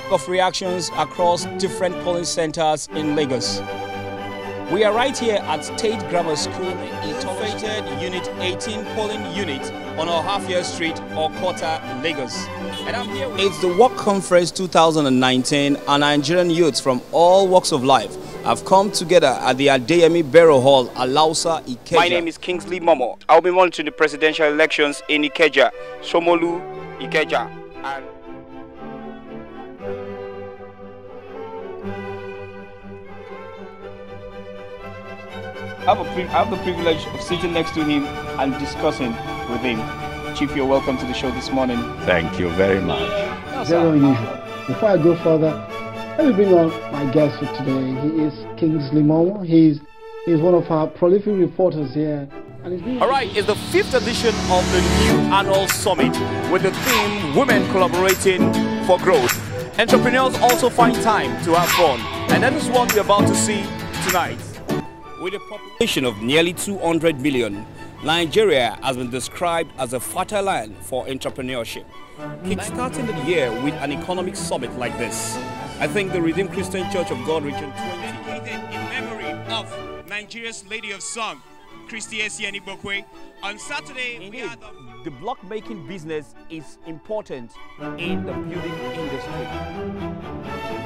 of reactions across different polling centers in Lagos. We are right here at State Grammar School, Integrated Unit 18 polling unit on Ohafia Street, Okota, Lagos. And I'm here with it's the Work Conference 2019, and Nigerian youths from all walks of life have come together at the Adeyemi Burial Hall, Alausa, Ikeja. My name is Kingsley Momo. I'll be monitoring the presidential elections in Ikeja, Shomolu, Ikeja, and I have the privilege of sitting next to him and discussing with him. Chief, you're welcome to the show this morning. Thank you very much. Very unusual. Before I go further, let me bring on my guest for today. He is Kingsley Momo. He's one of our prolific reporters here. And all right, it's the 5th edition of the new annual summit with the theme Women Collaborating for Growth. Entrepreneurs also find time to have fun, and that is what we're about to see tonight. With a population of nearly 200 million, Nigeria has been described as a fertile land for entrepreneurship. Kickstarting the year with an economic summit like this, I think the Redeemed Christian Church of God Region 20, dedicated in memory of Nigeria's Lady of Song, Christy Esieni Bokwe. On Saturday, indeed, we are the block making business is important in the building industry.